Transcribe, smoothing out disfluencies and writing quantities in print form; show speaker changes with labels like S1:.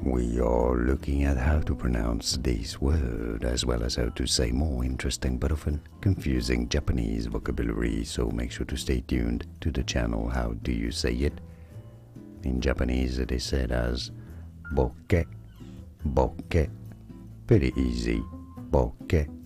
S1: We are looking at how to pronounce this word as well as how to say more interesting but often confusing Japanese vocabulary, so make sure to stay tuned to the channel. How do you say it? In Japanese it is said as bokeh, bokeh. Pretty easy, bokeh.